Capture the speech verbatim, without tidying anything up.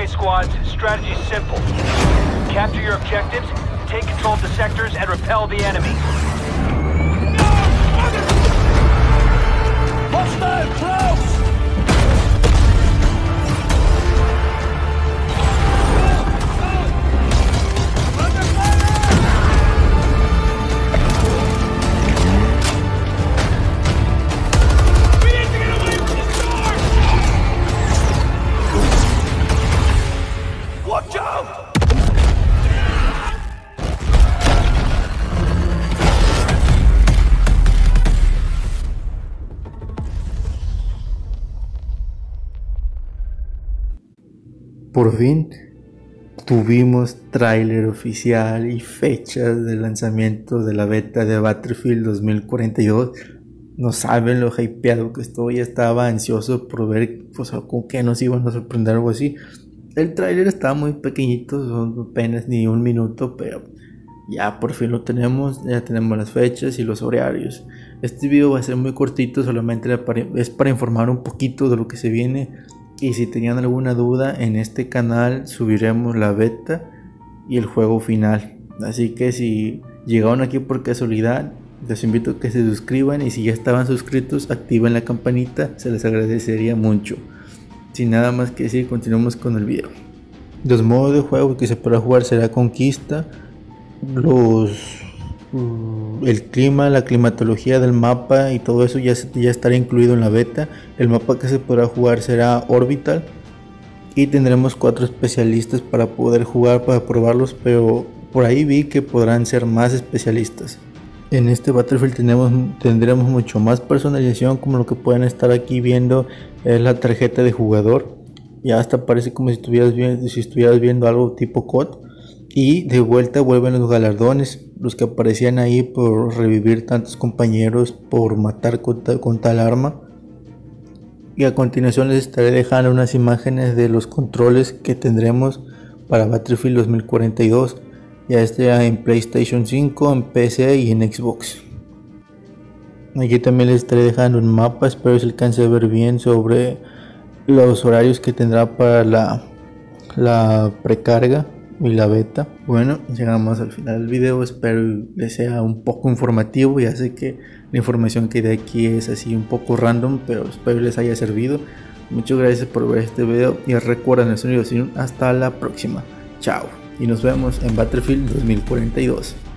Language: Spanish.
Okay, squads, strategy's simple. Capture your objectives, take control of the sectors, and repel the enemy. Hostile close! Por fin tuvimos tráiler oficial y fechas de lanzamiento de la beta de Battlefield dos mil cuarenta y dos. No saben lo hypeado que estoy, estaba ansioso por ver pues, con qué nos iban a sorprender, algo así. El tráiler estaba muy pequeñito, son apenas ni un minuto, pero ya por fin lo tenemos, ya tenemos las fechas y los horarios. Este video va a ser muy cortito, solamente es para informar un poquito de lo que se viene. Y si tenían alguna duda, en este canal subiremos la beta y el juego final. Así que si llegaron aquí por casualidad, les invito a que se suscriban. Y si ya estaban suscritos, activen la campanita, se les agradecería mucho. Sin nada más que decir, continuamos con el video. Los modos de juego que se podrá jugar será Conquista, los... el clima, la climatología del mapa y todo eso ya, ya estará incluido en la beta. El mapa que se podrá jugar será Orbital y tendremos cuatro especialistas para poder jugar, para probarlos, pero por ahí vi que podrán ser más especialistas. En este Battlefield tenemos, tendremos mucho más personalización, como lo que pueden estar aquí viendo es la tarjeta de jugador. Ya hasta parece como si estuvieras viendo, si estuvieras viendo algo tipo C O D. Y de vuelta vuelven los galardones, los que aparecían ahí por revivir tantos compañeros, por matar con, ta con tal arma. Y a continuación les estaré dejando unas imágenes de los controles que tendremos para Battlefield dos mil cuarenta y dos. Ya esté en PlayStation cinco, en P C y en Xbox. Aquí también les estaré dejando un mapa, espero que se alcance a ver bien sobre los horarios que tendrá para la, la precarga y la beta. Bueno, llegamos al final del video, espero les sea un poco informativo. Ya sé que la información que de aquí es así un poco random, pero espero les haya servido. Muchas gracias por ver este video y recuerden el sonido. Hasta la próxima, chao, y nos vemos en Battlefield dos mil cuarenta y dos.